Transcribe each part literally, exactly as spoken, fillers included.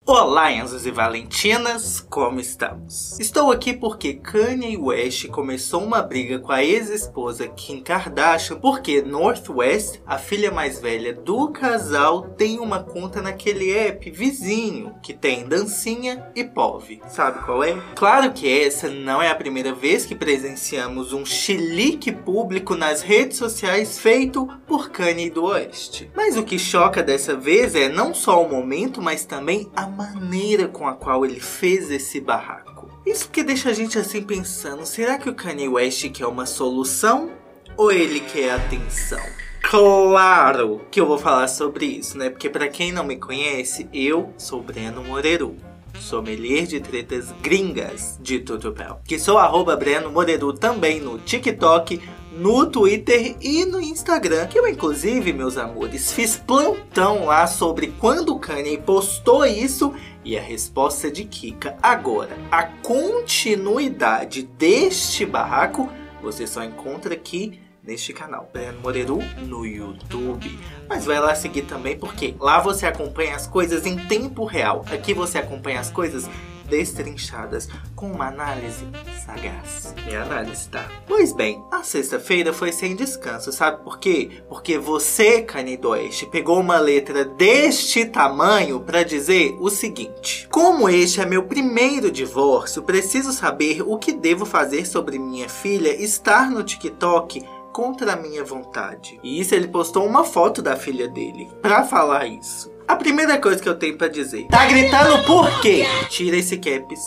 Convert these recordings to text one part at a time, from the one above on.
Olá, Enzos e Valentinas, como estamos? Estou aqui porque Kanye West começou uma briga com a ex-esposa Kim Kardashian porque North West, a filha mais velha do casal, tem uma conta naquele app vizinho que tem dancinha e P O V. Sabe qual é? Claro que essa não é a primeira vez que presenciamos um chilique público nas redes sociais feito por Kanye do Oeste. Mas o que choca dessa vez é não só o momento, mas também a maneira com a qual ele fez esse barraco. Isso que deixa a gente assim pensando, será que o Kanye West quer uma solução ou ele quer atenção? Claro que eu vou falar sobre isso, né? Porque pra quem não me conhece, eu sou Breno Moreru, sommelier de tretas gringas de Tutupel. Que sou arroba Breno Moreru também no TikTok, no Twitter e no Instagram. Que eu, inclusive, meus amores, fiz plantão lá sobre quando o Kanye postou isso e a resposta de Kika. Agora, a continuidade deste barraco você só encontra aqui neste canal, Breno Moreru, no YouTube. Mas vai lá seguir também, porque lá você acompanha as coisas em tempo real. Aqui você acompanha as coisas destrinchadas, com uma análise sagaz. Minha análise, tá? Pois bem, a sexta-feira foi sem descanso, sabe por quê? Porque você, Kanye do Oeste, pegou uma letra deste tamanho pra dizer o seguinte: como este é meu primeiro divórcio, preciso saber o que devo fazer sobre minha filha estar no TikTok contra a minha vontade. E isso ele postou uma foto da filha dele pra falar isso. A primeira coisa que eu tenho pra dizer: tá gritando por quê? Tira esse caps.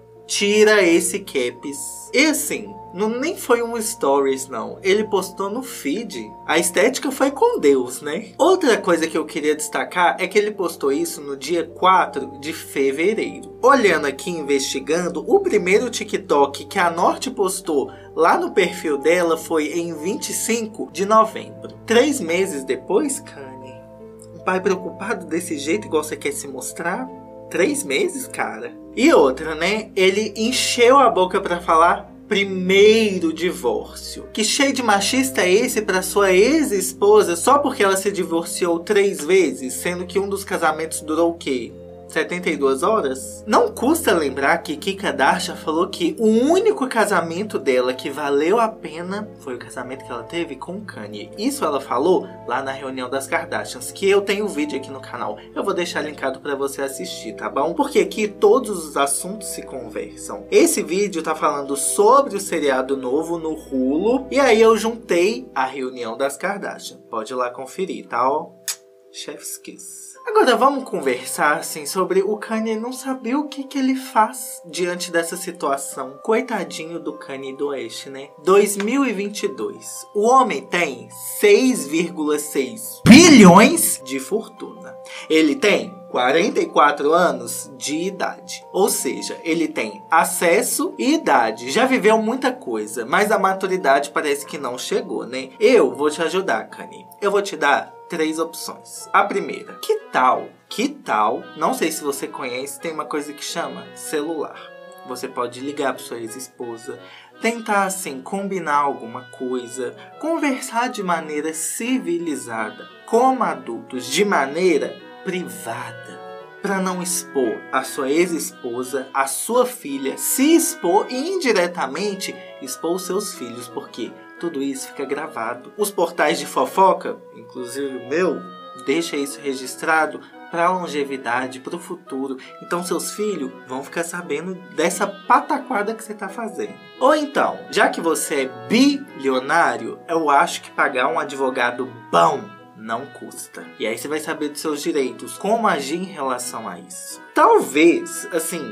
Tira esse caps. E assim, não, nem foi um stories não. Ele postou no feed. A estética foi com Deus, né? Outra coisa que eu queria destacar é que ele postou isso no dia quatro de fevereiro. Olhando aqui, investigando, o primeiro TikTok que a Norte postou lá no perfil dela foi em vinte e cinco de novembro. Três meses depois, Kanye, um pai preocupado desse jeito igual você quer se mostrar? Três meses, cara? E outra, né? Ele encheu a boca pra falar primeiro divórcio. Que cheio de machista é esse pra sua ex-esposa só porque ela se divorciou três vezes, sendo que um dos casamentos durou o quê? setenta e duas horas? Não custa lembrar que Kim Kardashian falou que o único casamento dela que valeu a pena foi o casamento que ela teve com Kanye. Isso ela falou lá na reunião das Kardashians, que eu tenho um vídeo aqui no canal. Eu vou deixar linkado pra você assistir, tá bom? Porque aqui todos os assuntos se conversam. Esse vídeo tá falando sobre o seriado novo no Hulu, e aí eu juntei a reunião das Kardashian. Pode ir lá conferir, tá? Ó, chef's kiss. Agora vamos conversar assim sobre o Kanye não saber o que, que ele faz diante dessa situação. Coitadinho do Kanye do Oeste, né? dois mil e vinte e dois. O homem tem seis vírgula seis bilhões de fortuna. Ele tem quarenta e quatro anos de idade. Ou seja, ele tem acesso e idade. Já viveu muita coisa, mas a maturidade parece que não chegou, né? Eu vou te ajudar, Kanye. Eu vou te dar três opções. A primeira, que tal, que tal, não sei se você conhece, tem uma coisa que chama celular. Você pode ligar para sua ex-esposa, tentar assim combinar alguma coisa, conversar de maneira civilizada, como adultos, de maneira privada, para não expor a sua ex-esposa, a sua filha, se expor e indiretamente expor os seus filhos, porque tudo isso fica gravado. Os portais de fofoca, inclusive o meu, deixa isso registrado para a longevidade, para o futuro. Então seus filhos vão ficar sabendo dessa pataquada que você está fazendo. Ou então, já que você é bilionário, eu acho que pagar um advogado bom não custa. E aí você vai saber dos seus direitos, como agir em relação a isso. Talvez, assim,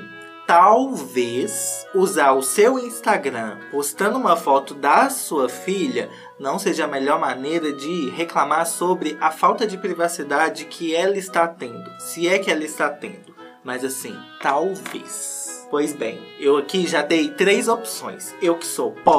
talvez usar o seu Instagram postando uma foto da sua filha não seja a melhor maneira de reclamar sobre a falta de privacidade que ela está tendo. Se é que ela está tendo. Mas assim, talvez. Pois bem, eu aqui já dei três opções. Eu que sou pobre,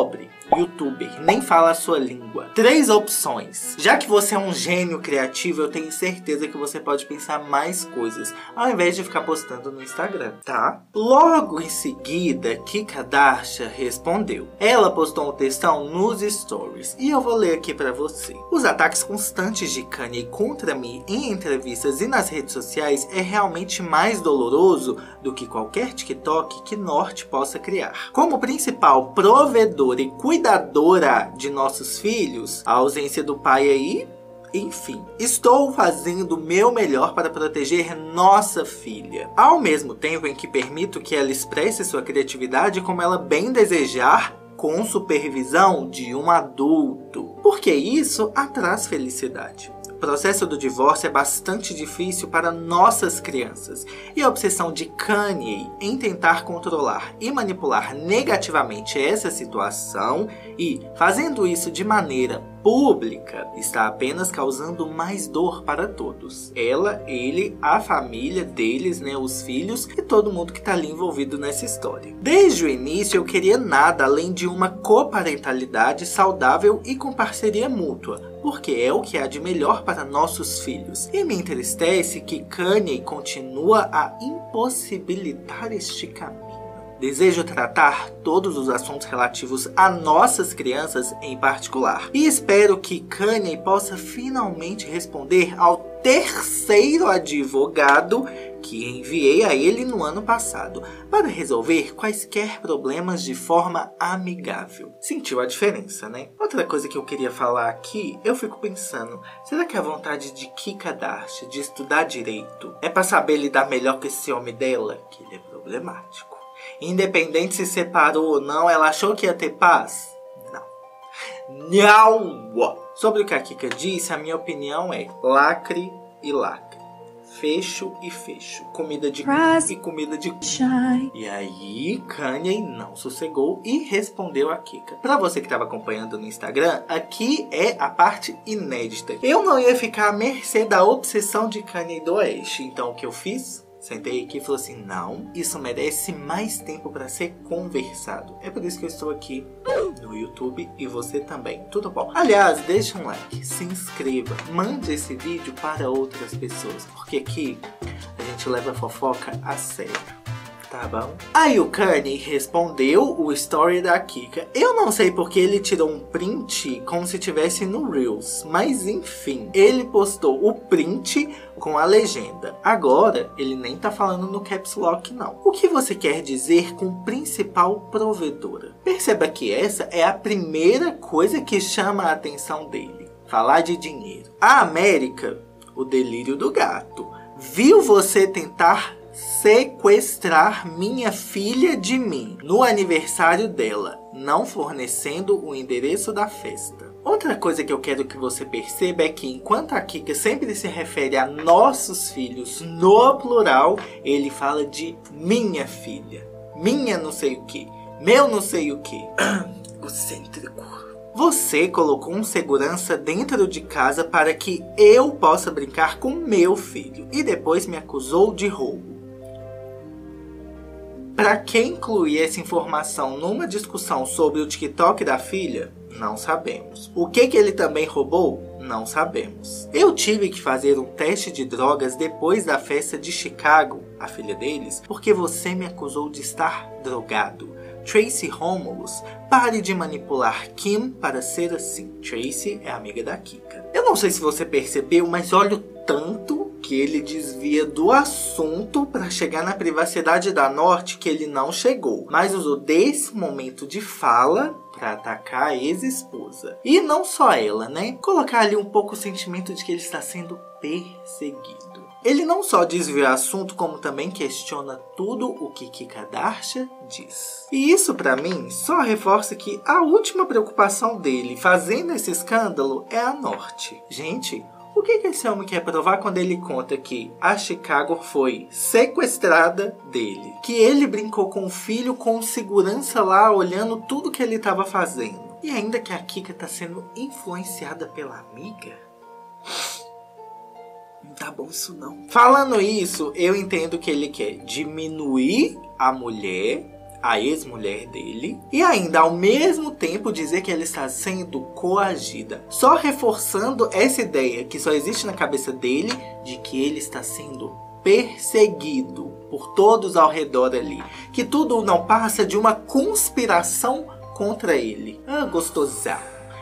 youtuber, nem fala a sua língua. Três opções. Já que você é um gênio criativo, eu tenho certeza que você pode pensar mais coisas, ao invés de ficar postando no Instagram, tá? Logo em seguida, Kika Darsha respondeu. Ela postou um textão nos stories, e eu vou ler aqui pra você. Os ataques constantes de Kanye contra mim em entrevistas e nas redes sociais é realmente mais doloroso do que qualquer TikTok que Norte possa criar. Como principal provedora e cuidadora de nossos filhos, a ausência do pai aí, enfim, estou fazendo o meu melhor para proteger nossa filha, ao mesmo tempo em que permito que ela expresse sua criatividade como ela bem desejar, com supervisão de um adulto, porque isso a traz felicidade. O processo do divórcio é bastante difícil para nossas crianças, e a obsessão de Kanye em tentar controlar e manipular negativamente essa situação e fazendo isso de maneira pública está apenas causando mais dor para todos. Ela, ele, a família deles, né, os filhos e todo mundo que está ali envolvido nessa história. Desde o início eu queria nada além de uma coparentalidade saudável e com parceria mútua, porque é o que há de melhor para nossos filhos. E me entristece que Kanye continua a impossibilitar este caminho. Desejo tratar todos os assuntos relativos a nossas crianças em particular. E espero que Kanye possa finalmente responder ao terceiro advogado que enviei a ele no ano passado, para resolver quaisquer problemas de forma amigável. Sentiu a diferença, né? Outra coisa que eu queria falar aqui, eu fico pensando, será que a vontade de Kika Darsha de estudar direito é para saber lidar melhor com esse homem dela? Que ele é problemático. Independente se separou ou não, ela achou que ia ter paz? Não. Não! Sobre o que a Kika disse, a minha opinião é lacre e lacre. Fecho e fecho. Comida de cu e comida de cu. E aí, Kanye não sossegou e respondeu a Kika. Pra você que estava acompanhando no Instagram, aqui é a parte inédita. Eu não ia ficar à mercê da obsessão de Kanye do Oeste. Então, o que eu fiz? Sentei aqui e falei assim, não, isso merece mais tempo para ser conversado. É por isso que eu estou aqui no YouTube e você também, tudo bom? Aliás, deixa um like, se inscreva, mande esse vídeo para outras pessoas, porque aqui a gente leva a fofoca a sério. Tá bom? Aí o Kanye respondeu o story da Kika. Eu não sei porque ele tirou um print como se tivesse no Reels. Mas enfim, ele postou o print com a legenda. Agora, ele nem tá falando no Caps Lock não. O que você quer dizer com principal provedora? Perceba que essa é a primeira coisa que chama a atenção dele. Falar de dinheiro. A América, o delírio do gato, viu você tentar sequestrar minha filha de mim no aniversário dela, não fornecendo o endereço da festa. Outra coisa que eu quero que você perceba é que enquanto a Kika sempre se refere a nossos filhos no plural, ele fala de minha filha, minha não sei o que, meu não sei o que. Egocêntrico. Você colocou um segurança dentro de casa para que eu possa brincar com meu filho e depois me acusou de roubo. Para que incluir essa informação numa discussão sobre o TikTok da filha? Não sabemos. O que que ele também roubou? Não sabemos. Eu tive que fazer um teste de drogas depois da festa de Chicago, a filha deles, porque você me acusou de estar drogado. Tracy Romulus, pare de manipular Kim para ser assim. Tracy é amiga da Kika. Eu não sei se você percebeu, mas olha o tanto que ele desvia do assunto para chegar na privacidade da Norte que ele não chegou. Mas usou desse momento de fala para atacar a ex-esposa. E não só ela, né? Colocar ali um pouco o sentimento de que ele está sendo perseguido. Ele não só desvia o assunto, como também questiona tudo o que Kika Darsha diz. E isso, pra mim, só reforça que a última preocupação dele fazendo esse escândalo é a Norte. Gente, o que que esse homem quer provar quando ele conta que a Chicago foi sequestrada dele? Que ele brincou com o filho com segurança lá, olhando tudo que ele estava fazendo. E ainda que a Kika tá sendo influenciada pela amiga? Não tá bom isso não. Falando isso, eu entendo que ele quer diminuir a mulher, a ex-mulher dele e ainda ao mesmo tempo dizer que ela está sendo coagida, só reforçando essa ideia que só existe na cabeça dele de que ele está sendo perseguido por todos ao redor ali, que tudo não passa de uma conspiração contra ele. Ah, gostosão.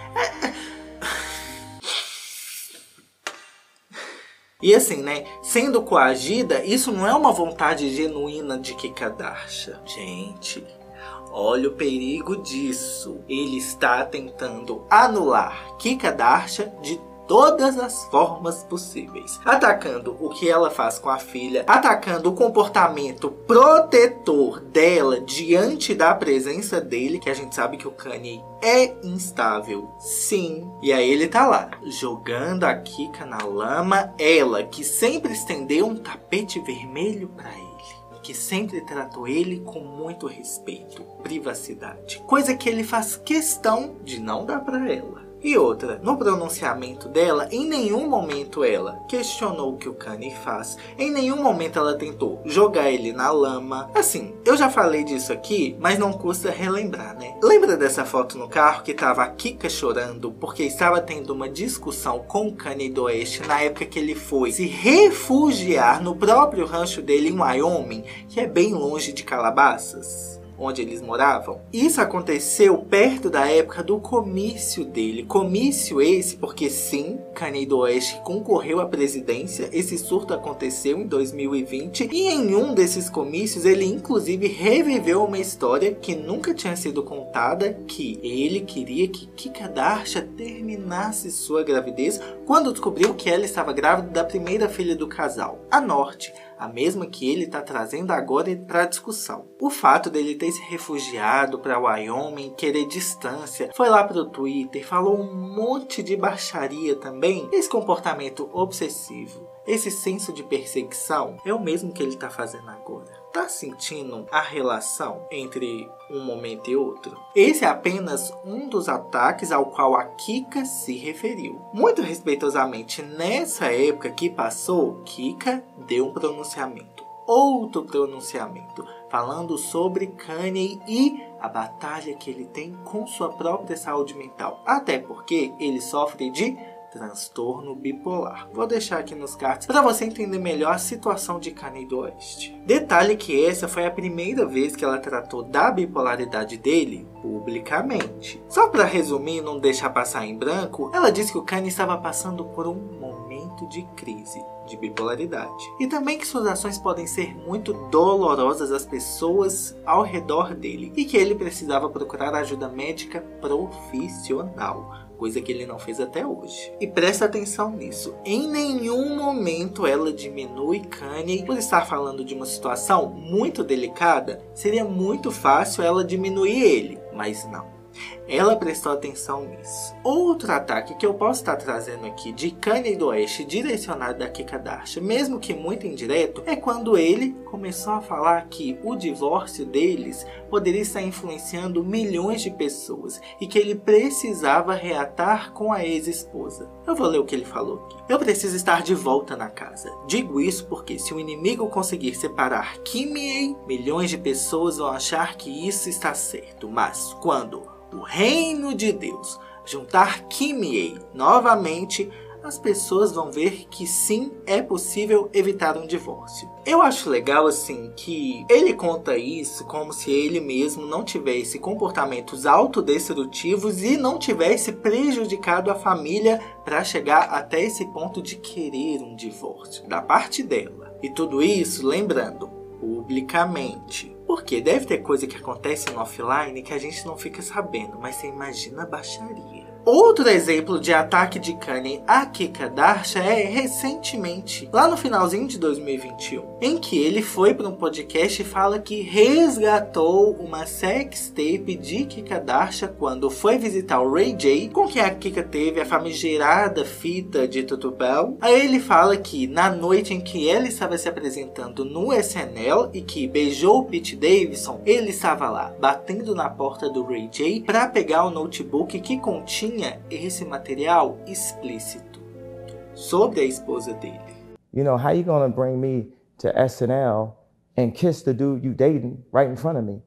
E assim, né, sendo coagida, isso não é uma vontade genuína de Kikadarsha. Gente, olha o perigo disso. Ele está tentando anular Kikadarsha de todas as formas possíveis, atacando o que ela faz com a filha, atacando o comportamento protetor dela diante da presença dele, que a gente sabe que o Kanye é instável, sim. E aí ele tá lá, jogando a Kika na lama, ela que sempre estendeu um tapete vermelho pra ele, que sempre tratou ele com muito respeito, privacidade, coisa que ele faz questão de não dar pra ela. E outra, no pronunciamento dela, em nenhum momento ela questionou o que o Kanye faz. Em nenhum momento ela tentou jogar ele na lama. Assim, eu já falei disso aqui, mas não custa relembrar, né? Lembra dessa foto no carro que tava a Kika chorando porque estava tendo uma discussão com o Kanye do Oeste na época que ele foi se refugiar no próprio rancho dele em Wyoming, que é bem longe de Calabasas, onde eles moravam? Isso aconteceu perto da época do comício dele. Comício esse porque sim, Kanye do Oeste concorreu à presidência. Esse surto aconteceu em dois mil e vinte. E em um desses comícios ele inclusive reviveu uma história que nunca tinha sido contada, que ele queria que Kikadarsha terminasse sua gravidez quando descobriu que ela estava grávida da primeira filha do casal, a Norte, a mesma que ele está trazendo agora para a discussão. O fato dele ter se refugiado para Wyoming, querer distância, foi lá para o Twitter, falou um monte de baixaria também. Esse comportamento obsessivo, esse senso de perseguição, é o mesmo que ele está fazendo agora. Tá sentindo a relação entre um momento e outro? Esse é apenas um dos ataques ao qual a Kika se referiu. Muito respeitosamente, nessa época que passou, Kika deu um pronunciamento. Outro pronunciamento, falando sobre Kanye e a batalha que ele tem com sua própria saúde mental. Até porque ele sofre de transtorno bipolar. Vou deixar aqui nos cards para você entender melhor a situação de Kanye do Oeste. Detalhe que essa foi a primeira vez que ela tratou da bipolaridade dele publicamente. Só para resumir e não deixar passar em branco, ela disse que o Kanye estava passando por um momento de crise de bipolaridade. E também que suas ações podem ser muito dolorosas às pessoas ao redor dele. E que ele precisava procurar ajuda médica profissional, coisa que ele não fez até hoje. E presta atenção nisso, em nenhum momento ela diminui Kanye por estar falando de uma situação muito delicada. Seria muito fácil ela diminuir ele, mas não. Ela prestou atenção nisso. Outro ataque que eu posso estar trazendo aqui de Kanye do Oeste direcionado a Kikadarsha, mesmo que muito indireto, é quando ele começou a falar que o divórcio deles poderia estar influenciando milhões de pessoas e que ele precisava reatar com a ex-esposa. Eu vou ler o que ele falou aqui. Eu preciso estar de volta na casa. Digo isso porque se o inimigo conseguir separar Kimye, milhões de pessoas vão achar que isso está certo. Mas quando o reino de Deus juntar Kimye novamente, as pessoas vão ver que sim, é possível evitar um divórcio. Eu acho legal assim que ele conta isso como se ele mesmo não tivesse comportamentos autodestrutivos e não tivesse prejudicado a família para chegar até esse ponto de querer um divórcio da parte dela. E tudo isso, lembrando, publicamente. Porque deve ter coisa que acontece no offline que a gente não fica sabendo, mas você imagina a baixaria. Outro exemplo de ataque de Kanye a Kikadarsha é recentemente, lá no finalzinho de dois mil e vinte e um, em que ele foi para um podcast e fala que resgatou uma sextape de Kikadarsha quando foi visitar o Ray J, com quem a Kika teve a famigerada fita de Tutubel. Aí ele fala que na noite em que ela estava se apresentando no S N L e que beijou o Pete Davidson, ele estava lá, batendo na porta do Ray J para pegar o notebook que continha esse material explícito sobre a esposa dele. You know, how you gonna bring me to S N L and kiss the dude you dating right in front of me?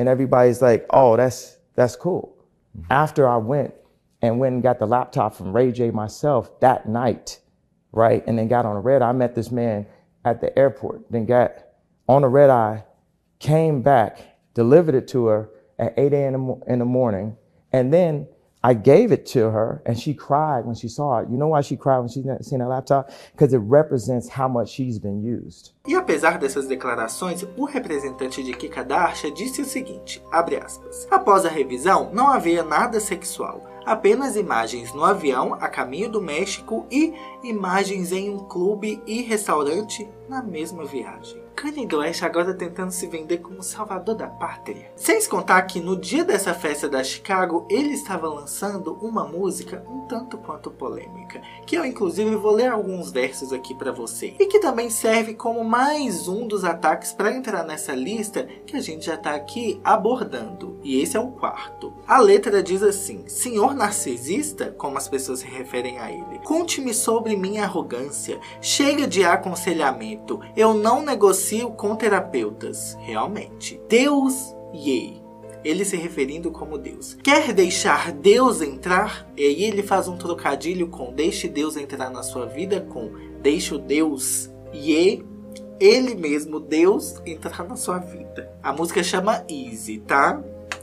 And everybody's like, oh, that's that's cool. After I went and went and got the laptop from Ray J myself that night, right? And then got on a red eye. I met this man at the airport, then got on a red eye, came back, delivered it to her at eight a.m. in the morning. And then I gave it to her and she cried when she saw it. You know why she cried when she seen that laptop? Because it represents how much she's been used. E apesar dessas declarações, o representante de Kim Kardashian disse o seguinte, abre aspas, após a revisão, não havia nada sexual, apenas imagens no avião a caminho do México e imagens em um clube e restaurante na mesma viagem. Kanye West agora tentando se vender como salvador da pátria. Sem se contar que no dia dessa festa da Chicago, ele estava lançando uma música um tanto quanto polêmica, que eu inclusive vou ler alguns versos aqui para você, e que também serve como mais um dos ataques para entrar nessa lista que a gente já está aqui abordando, e esse é o quarto. A letra diz assim, senhor narcisista, como as pessoas se referem a ele, conte-me sobre minha arrogância, chega de aconselhamento, eu não negocio com terapeutas, realmente. Deus, yay. Ele se referindo como Deus. Quer deixar Deus entrar? E aí ele faz um trocadilho com deixe Deus entrar na sua vida com deixe o Deus, yay, ele mesmo, Deus, entrar na sua vida. A música chama Easy, tá?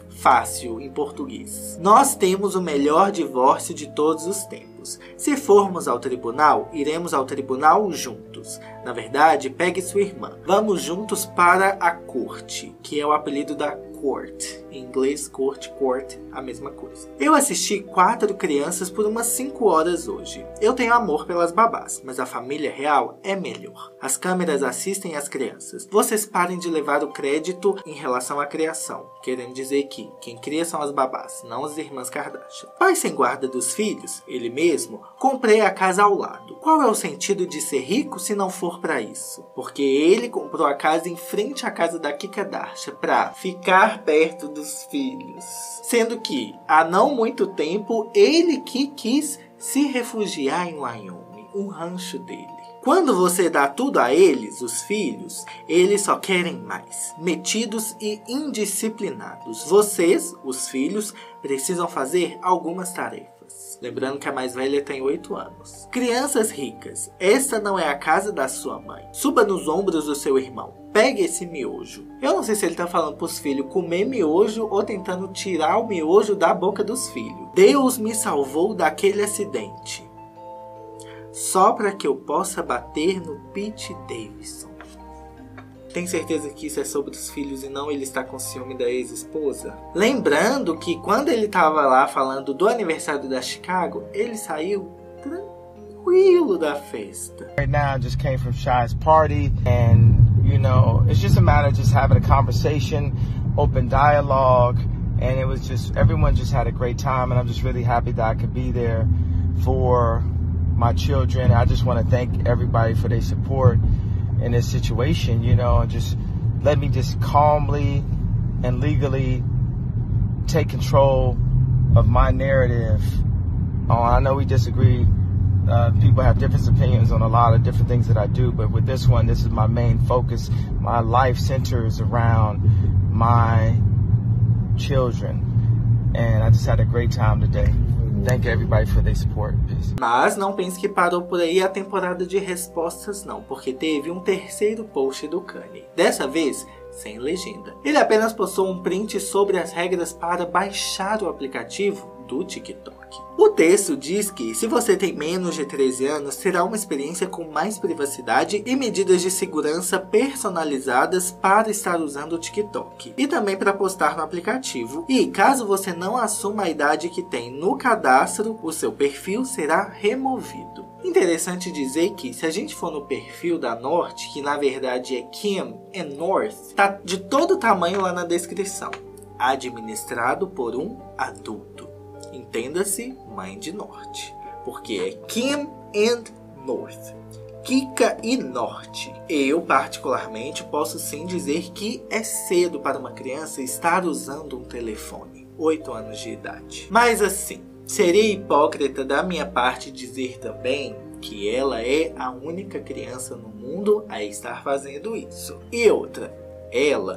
Fácil em português. Nós temos o melhor divórcio de todos os tempos. Se formos ao tribunal, iremos ao tribunal juntos. Na verdade, pegue sua irmã. Vamos juntos para a corte, que é o apelido da court. Em inglês, court, court, a mesma coisa. Eu assisti quatro crianças por umas cinco horas hoje. Eu tenho amor pelas babás, mas a família real é melhor. As câmeras assistem as crianças. Vocês parem de levar o crédito em relação à criação, querendo dizer que quem cria são as babás, não as irmãs Kardashian. Pai sem guarda dos filhos, ele mesmo, comprei a casa ao lado. Qual é o sentido de ser rico se não for para isso? Porque ele comprou a casa em frente à casa da Kim Kardashian para ficar perto dos filhos. Sendo que, há não muito tempo, ele que quis se refugiar em Wyoming, um rancho dele. Quando você dá tudo a eles, os filhos, eles só querem mais. Metidos e indisciplinados. Vocês, os filhos, precisam fazer algumas tarefas. Lembrando que a mais velha tem oito anos. Crianças ricas, esta não é a casa da sua mãe. Suba nos ombros do seu irmão. Pegue esse miojo. Eu não sei se ele tá falando pros filhos comer miojo ou tentando tirar o miojo da boca dos filhos. Deus me salvou daquele acidente. Só para que eu possa bater no Pete Davidson. Tem certeza que isso é sobre os filhos e não ele está com ciúme da ex-esposa? Lembrando que quando ele estava lá falando do aniversário da Chicago, ele saiu tranquilo da festa. Right now I just came from Shy's party and you know, it's just a matter of just having a conversation, open dialogue, and it was just everyone just had a great time and I'm just really happy that I could be there for my children. I just want to thank everybody for their support in this situation, you know, and just let me just calmly and legally take control of my narrative. Oh, I know we disagree. Uh, people have different opinions on a lot of different things that I do, but with this one, this is my main focus. My life centers around my children, and I just had a great time today. Thank everybody for their support. Mas não pense que parou por aí a temporada de respostas não, porque teve um terceiro post do Kanye. Dessa vez, sem legenda. Ele apenas postou um print sobre as regras para baixar o aplicativo do TikTok. O texto diz que, se você tem menos de treze anos, terá uma experiência com mais privacidade e medidas de segurança personalizadas para estar usando o TikTok. E também para postar no aplicativo. E, caso você não assuma a idade que tem no cadastro, o seu perfil será removido. Interessante dizer que, se a gente for no perfil da North, que na verdade é Kim and North, tá de todo tamanho lá na descrição. Administrado por um adulto. Entenda-se, mãe de Norte, porque é Kim and North, Kika e Norte. Eu, particularmente, posso sim dizer que é cedo para uma criança estar usando um telefone, oito anos de idade. Mas assim, seria hipócrita da minha parte dizer também que ela é a única criança no mundo a estar fazendo isso. E outra, ela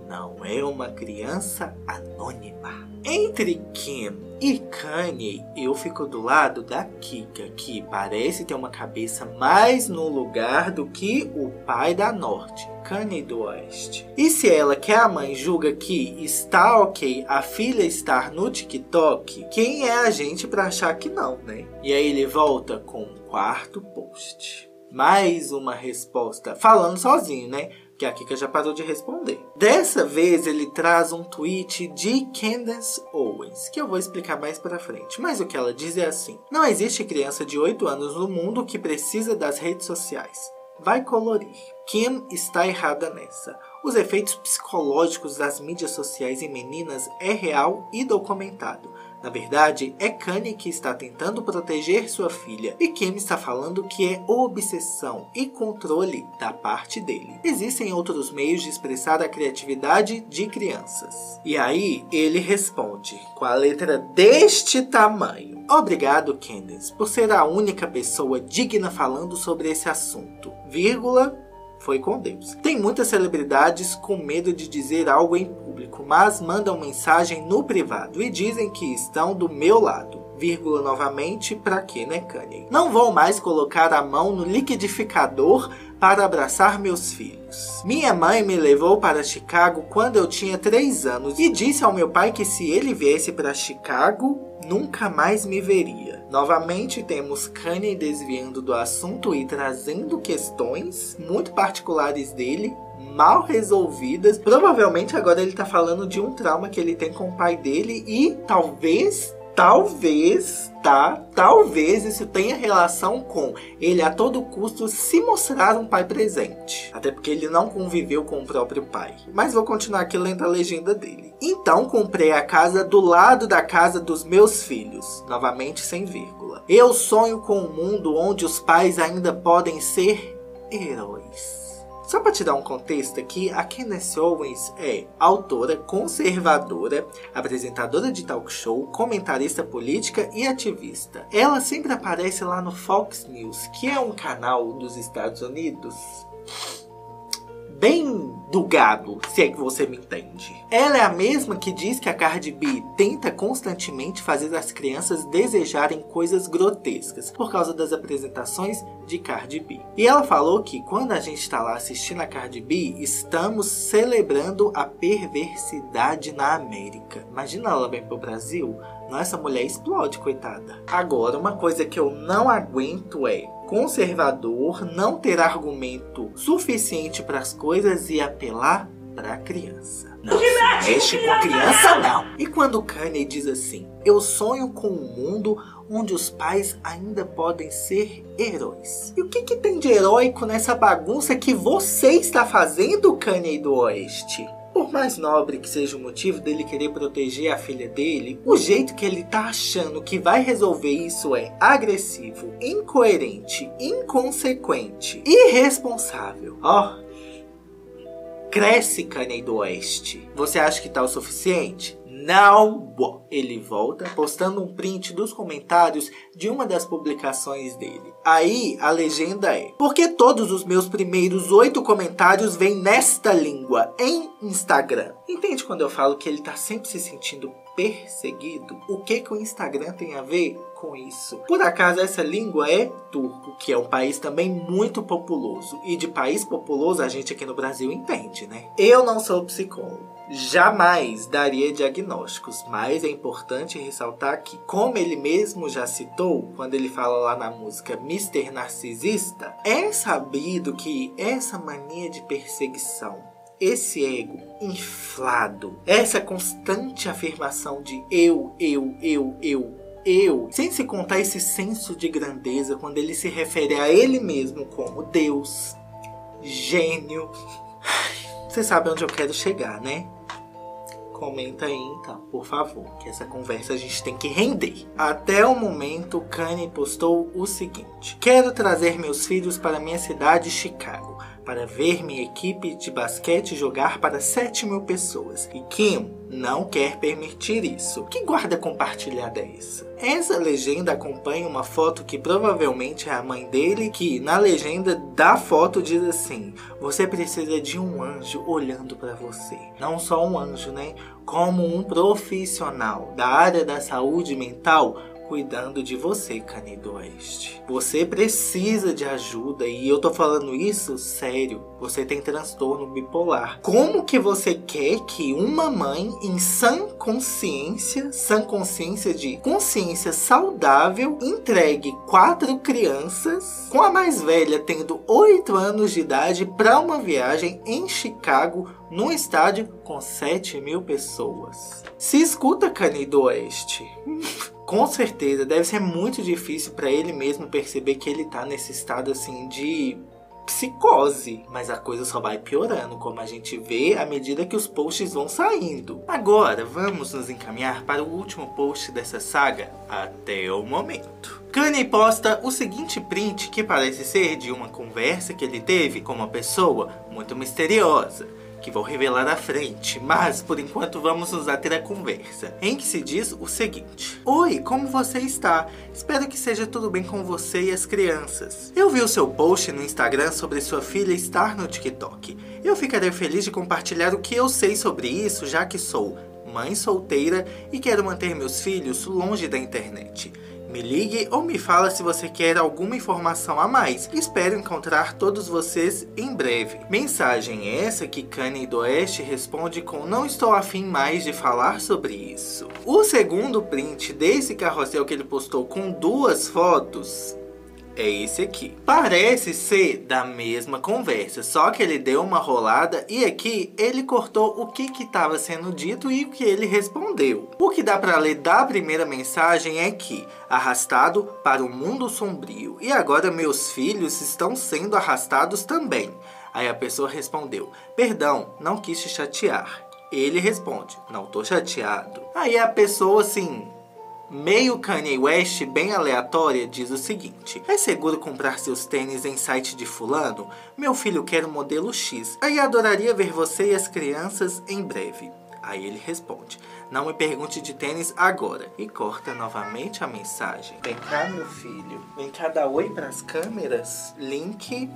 não é uma criança anônima. Entre Kim e Kanye, eu fico do lado da Kika, que parece ter uma cabeça mais no lugar do que o pai da Norte, Kanye do Oeste. E se ela, que é a mãe, julga que está ok a filha estar no TikTok, quem é a gente pra achar que não, né? E aí ele volta com um quarto post. Mais uma resposta, falando sozinho, né? Que a Kika já parou de responder. Dessa vez ele traz um tweet de Candace Owens, que eu vou explicar mais pra frente. Mas o que ela diz é assim: não existe criança de oito anos no mundo que precisa das redes sociais. Vai colorir. Kim está errada nessa. Os efeitos psicológicos das mídias sociais em meninas é real e documentado. Na verdade, é Kanye que está tentando proteger sua filha e Kim está falando que é obsessão e controle da parte dele. Existem outros meios de expressar a criatividade de crianças. E aí ele responde com a letra deste tamanho: obrigado, Candace, por ser a única pessoa digna falando sobre esse assunto. Vírgula. Foi com Deus. Tem muitas celebridades com medo de dizer algo em público, mas mandam mensagem no privado e dizem que estão do meu lado. Vírgula novamente, pra quê, né, Kanye? Não vou mais colocar a mão no liquidificador para abraçar meus filhos. Minha mãe me levou para Chicago quando eu tinha três anos e disse ao meu pai que se ele viesse para Chicago, nunca mais me veria. Novamente temos Kanye desviando do assunto e trazendo questões muito particulares dele, mal resolvidas. Provavelmente agora ele tá falando de um trauma que ele tem com o pai dele e talvez... Talvez, tá? Talvez isso tenha relação com ele a todo custo se mostrar um pai presente. Até porque ele não conviveu com o próprio pai. Mas vou continuar aqui lendo a legenda dele. Então comprei a casa do lado da casa dos meus filhos. Novamente sem vírgula. Eu sonho com um mundo onde os pais ainda podem ser heróis. Só para te dar um contexto aqui, a Candace Owens é autora, conservadora, apresentadora de talk show, comentarista política e ativista. Ela sempre aparece lá no Fox News, que é um canal dos Estados Unidos bem do gado, se é que você me entende. Ela é a mesma que diz que a Cardi B tenta constantemente fazer as crianças desejarem coisas grotescas por causa das apresentações de Cardi B. E ela falou que quando a gente está lá assistindo a Cardi B, estamos celebrando a perversidade na América. Imagina ela vem pro Brasil, não, essa mulher explode, coitada. Agora, uma coisa que eu não aguento é conservador não ter argumento suficiente para as coisas e apelar para a criança. Não se mexe com a criança, não. E quando Kanye diz assim: eu sonho com um mundo onde os pais ainda podem ser heróis. E o que, que tem de heróico nessa bagunça que você está fazendo, Kanye do Oeste? Por mais nobre que seja o motivo dele querer proteger a filha dele, o jeito que ele tá achando que vai resolver isso é agressivo, incoerente, inconsequente, irresponsável. Ó, oh, cresce, Kanye do Oeste. Você acha que tá o suficiente? Não! Ele volta postando um print dos comentários de uma das publicações dele. Aí a legenda é: porque todos os meus primeiros oito comentários vêm nesta língua, em Instagram. Entende quando eu falo que ele tá sempre se sentindo perseguido? O que que o Instagram tem a ver com isso? Por acaso essa língua é turco, que é um país também muito populoso. E de país populoso a gente aqui no Brasil entende, né? Eu não sou psicólogo. Jamais daria diagnósticos, mas é importante ressaltar que, como ele mesmo já citou, quando ele fala lá na música mister Narcisista, é sabido que essa mania de perseguição, esse ego inflado, essa constante afirmação de eu, eu, eu, eu, eu, sem se contar esse senso de grandeza quando ele se refere a ele mesmo como Deus, gênio. Você sabe onde eu quero chegar, né? Comenta aí então, por favor, que essa conversa a gente tem que render. Até o momento, Kanye postou o seguinte: quero trazer meus filhos para minha cidade, Chicago. para ver minha equipe de basquete jogar para sete mil pessoas. E Kim não quer permitir isso. Que guarda compartilhada é essa? Essa legenda acompanha uma foto que provavelmente é a mãe dele, que na legenda da foto diz assim: você precisa de um anjo olhando para você. Não só um anjo, né? Como um profissional da área da saúde mental cuidando de você, Kanye do Oeste. Você precisa de ajuda e eu tô falando isso sério. Você tem transtorno bipolar. Como que você quer que uma mãe em sã consciência, sã consciência de consciência saudável, entregue quatro crianças, com a mais velha tendo oito anos de idade, para uma viagem em Chicago, num estádio com sete mil pessoas? Se escuta, Kanye do Oeste. Com certeza, deve ser muito difícil para ele mesmo perceber que ele tá nesse estado assim de psicose. Mas a coisa só vai piorando, como a gente vê à medida que os posts vão saindo. Agora, vamos nos encaminhar para o último post dessa saga até o momento. Kanye posta o seguinte print que parece ser de uma conversa que ele teve com uma pessoa muito misteriosa, que vou revelar à frente, mas por enquanto vamos nos ater à conversa, em que se diz o seguinte: oi, como você está? Espero que seja tudo bem com você e as crianças. Eu vi o seu post no Instagram sobre sua filha estar no TikTok. Eu ficaria feliz de compartilhar o que eu sei sobre isso, já que sou mãe solteira e quero manter meus filhos longe da internet. Me ligue ou me fala se você quer alguma informação a mais. Espero encontrar todos vocês em breve. Mensagem essa que Kanye do Oeste responde com: não estou afim mais de falar sobre isso. O segundo print desse carrossel que ele postou com duas fotos é esse aqui. Parece ser da mesma conversa, só que ele deu uma rolada e aqui ele cortou o que que estava sendo dito e o que ele respondeu. O que dá para ler da primeira mensagem é que: arrastado para o mundo sombrio, e agora meus filhos estão sendo arrastados também. Aí a pessoa respondeu: perdão, não quis te chatear. Ele responde: não tô chateado. Aí a pessoa assim, meio Kanye West, bem aleatória, diz o seguinte: é seguro comprar seus tênis em site de fulano? Meu filho quer o modelo X. Aí adoraria ver você e as crianças em breve. Aí ele responde: não me pergunte de tênis agora. E corta novamente a mensagem. Vem cá, meu filho. Vem cá dar oi pras câmeras. Link.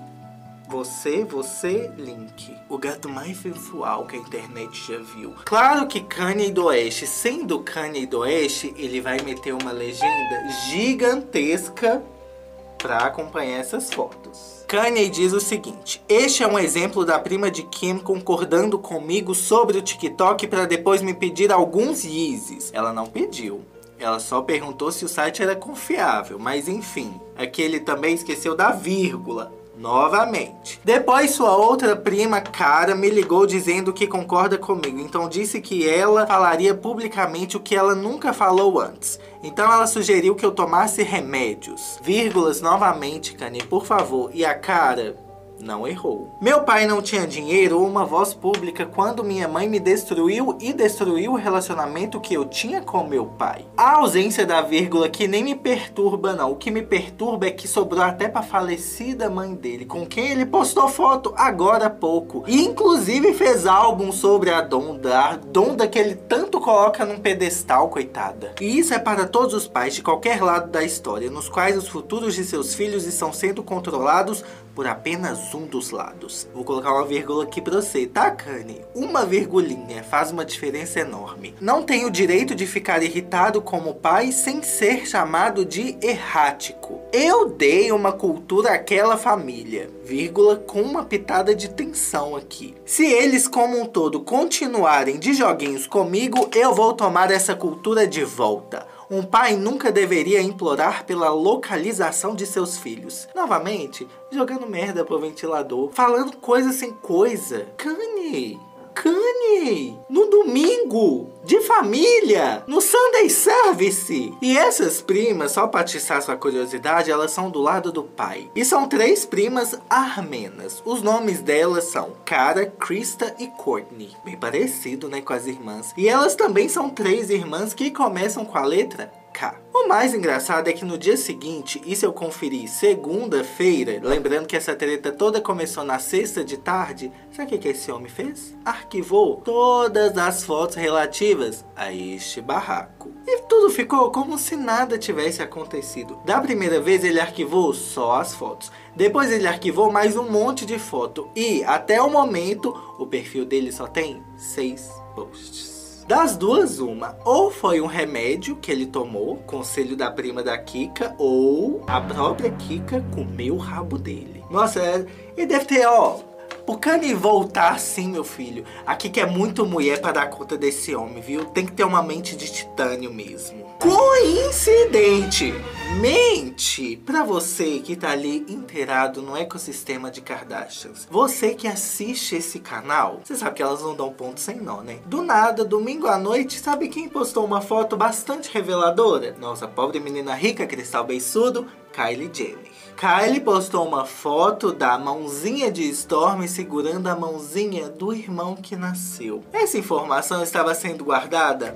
Você, você, link. O gato mais sensual que a internet já viu. Claro que Kanye do Oeste, sendo Kanye do Oeste, ele vai meter uma legenda gigantesca para acompanhar essas fotos. Kanye diz o seguinte: este é um exemplo da prima de Kim concordando comigo sobre o TikTok para depois me pedir alguns Yeezys. Ela não pediu. Ela só perguntou se o site era confiável, mas enfim. Aqui ele também esqueceu da vírgula. Novamente. Depois sua outra prima, Cara, me ligou dizendo que concorda comigo. Então disse que ela falaria publicamente o que ela nunca falou antes. Então ela sugeriu que eu tomasse remédios. Vírgulas novamente, Kanye, por favor. E a Cara não errou. Meu pai não tinha dinheiro ou uma voz pública quando minha mãe me destruiu e destruiu o relacionamento que eu tinha com meu pai. A ausência da vírgula que nem me perturba não. O que me perturba é que sobrou até pra falecida mãe dele, com quem ele postou foto agora há pouco. E inclusive fez álbum sobre a Donda. A Donda que ele tanto coloca num pedestal, coitada. E isso é para todos os pais de qualquer lado da história, nos quais os futuros de seus filhos estão sendo controlados por apenas um dos lados. Vou colocar uma vírgula aqui pra você, tá, Kanye? Uma virgulinha faz uma diferença enorme. Não tenho o direito de ficar irritado como pai sem ser chamado de errático. Eu dei uma cultura àquela família, vírgula, com uma pitada de tensão aqui. Se eles como um todo continuarem de joguinhos comigo, eu vou tomar essa cultura de volta. Um pai nunca deveria implorar pela localização de seus filhos. Novamente, jogando merda pro ventilador, falando coisa sem coisa. Kanye! Kanye! No domingo! De família! No Sunday Service! E essas primas, só pra atiçar sua curiosidade, elas são do lado do pai. E são três primas armenas. Os nomes delas são Cara, Krista e Courtney. Bem parecido, né, com as irmãs. E elas também são três irmãs que começam com a letra K. O mais engraçado é que no dia seguinte, isso eu conferi segunda-feira, lembrando que essa treta toda começou na sexta de tarde, sabe o que, que esse homem fez? Arquivou todas as fotos relativas a este barraco. E tudo ficou como se nada tivesse acontecido. Da primeira vez ele arquivou só as fotos. Depois ele arquivou mais um monte de foto. E até o momento, o perfil dele só tem seis posts. Das duas, uma. Ou foi um remédio que ele tomou, conselho da prima da Kika, ou a própria Kika comeu o rabo dele. Nossa, ele deve ter, ó... O Kanye voltar assim, meu filho. A Kika é muito mulher pra dar conta desse homem, viu? Tem que ter uma mente de titânio mesmo. Coincidente! Mente! Pra você que tá ali inteirado no ecossistema de Kardashians. Você que assiste esse canal, você sabe que elas não dão ponto sem nó, né? Do nada, domingo à noite, sabe quem postou uma foto bastante reveladora? Nossa pobre menina rica, cristal beiçudo, Kylie Jenner. Kylie postou uma foto da mãozinha de Stormi segurando a mãozinha do irmão que nasceu. Essa informação estava sendo guardada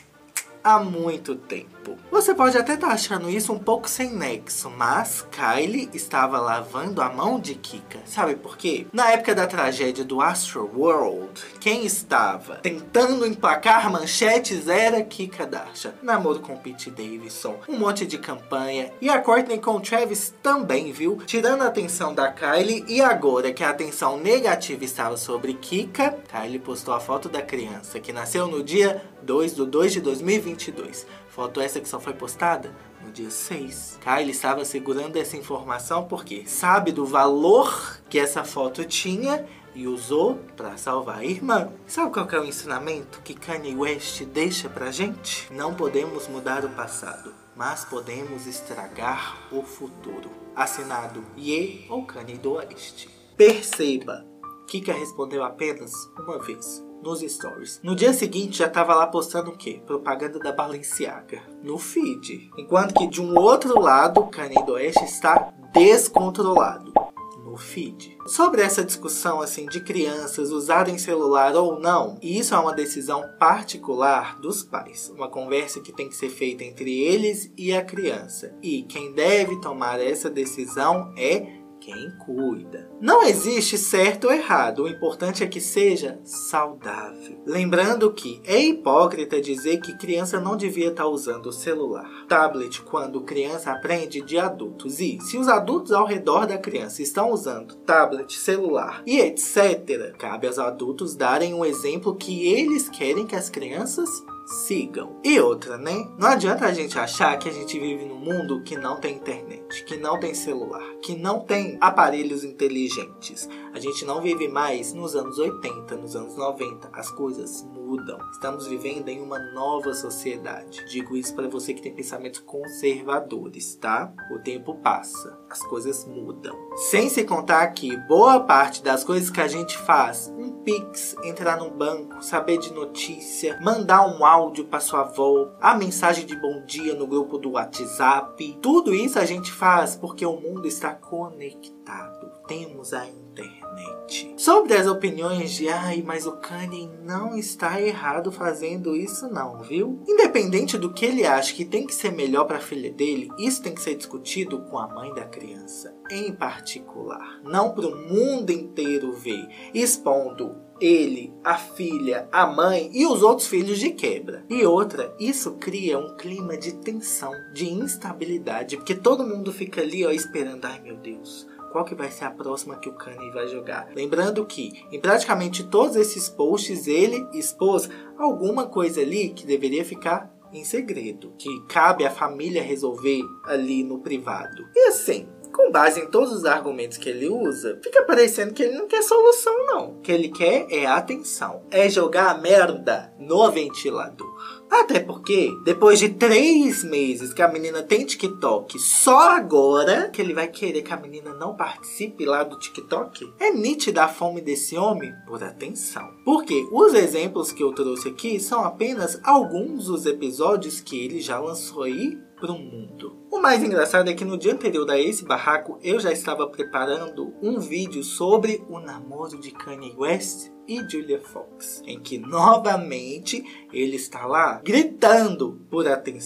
há muito tempo. Você pode até estar achando isso um pouco sem nexo, mas Kylie estava lavando a mão de Kika. Sabe por quê? Na época da tragédia do Astroworld, quem estava tentando emplacar manchetes era Kika Kardashian. Namoro com Pete Davidson, um monte de campanha. E a Kourtney com o Travis também, viu? Tirando a atenção da Kylie, e agora que a atenção negativa estava sobre Kika, Kylie postou a foto da criança, que nasceu no dia dois de dois de dois mil e vinte e dois. Foto essa que só foi postada no dia seis. Kylie estava segurando essa informação porque sabe do valor que essa foto tinha e usou para salvar a irmã. Sabe qual que é o ensinamento que Kanye West deixa pra gente? Não podemos mudar o passado, mas podemos estragar o futuro. Assinado Ye ou Kanye do Oeste. Perceba, Kika respondeu apenas uma vez nos stories. No dia seguinte já tava lá postando o quê? Propaganda da Balenciaga no feed. Enquanto que de um outro lado, Kanye do Oeste está descontrolado no feed. Sobre essa discussão assim de crianças usarem celular ou não, isso é uma decisão particular dos pais. Uma conversa que tem que ser feita entre eles e a criança. E quem deve tomar essa decisão é quem cuida. Não existe certo ou errado, o importante é que seja saudável. Lembrando que é hipócrita dizer que criança não devia estar usando o celular, tablet, quando criança aprende de adultos. E se os adultos ao redor da criança estão usando tablet, celular e etcétera, cabe aos adultos darem um exemplo que eles querem que as crianças sigam. E outra, né? Não adianta a gente achar que a gente vive num mundo que não tem internet, que não tem celular, que não tem aparelhos inteligentes. A gente não vive mais nos anos oitenta, nos anos noventa. As coisas mudam. Estamos vivendo em uma nova sociedade. Digo isso para você que tem pensamentos conservadores, tá? O tempo passa, as coisas mudam. Sem se contar que boa parte das coisas que a gente faz, um Pix, entrar no banco, saber de notícia, mandar um áudio para sua avó, a mensagem de bom dia no grupo do WhatsApp, tudo isso a gente faz porque o mundo está conectado. Temos a internet. Sobre as opiniões de ai, mas o Kanye não está errado fazendo isso não, viu? Independente do que ele acha que tem que ser melhor para a filha dele, isso tem que ser discutido com a mãe da criança, em particular. Não para o mundo inteiro ver, expondo ele, a filha, a mãe e os outros filhos de quebra. E outra, isso cria um clima de tensão, de instabilidade, porque todo mundo fica ali ó, esperando, ai meu Deus, qual que vai ser a próxima que o Kanye vai jogar? Lembrando que em praticamente todos esses posts ele expôs alguma coisa ali que deveria ficar em segredo, que cabe à família resolver ali no privado. E assim, com base em todos os argumentos que ele usa, fica parecendo que ele não quer solução não. O que ele quer é atenção, é jogar a merda no ventilador. Até porque, depois de três meses que a menina tem TikTok, só agora que ele vai querer que a menina não participe lá do TikTok? É nítida a fome desse homem por atenção. Porque os exemplos que eu trouxe aqui são apenas alguns dos episódios que ele já lançou aí para o mundo. O mais engraçado é que no dia anterior a esse barraco, eu já estava preparando um vídeo sobre o namoro de Kanye West e Julia Fox, em que novamente ele está lá gritando por atenção.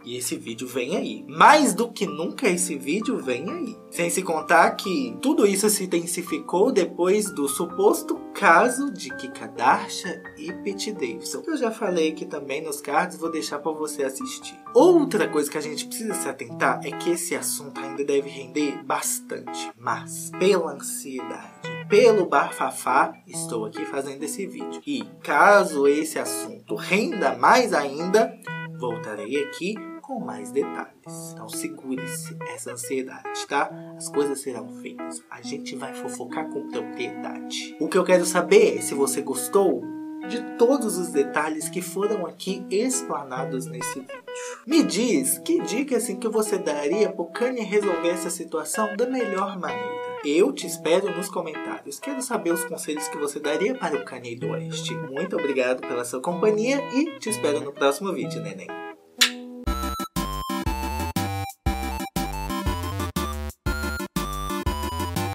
E esse vídeo vem aí. Mais do que nunca esse vídeo vem aí. Sem se contar que tudo isso se intensificou depois do suposto caso de Kim Kardashian e Pete Davidson. Eu já falei aqui também nos cards, vou deixar para você assistir. Outra coisa que a gente precisa se atentar é que esse assunto ainda deve render bastante. Mas, pela ansiedade, pelo bafafá, estou aqui fazendo esse vídeo. E caso esse assunto renda mais ainda, voltarei aqui com mais detalhes. Então segure-se essa ansiedade, tá? As coisas serão feitas. A gente vai fofocar com propriedade. O que eu quero saber é se você gostou de todos os detalhes que foram aqui explanados nesse vídeo. Me diz que dica assim que você daria pro Kanye resolver essa situação da melhor maneira. Eu te espero nos comentários. Quero saber os conselhos que você daria para o Kanye West. Muito obrigado pela sua companhia e te espero no próximo vídeo, neném.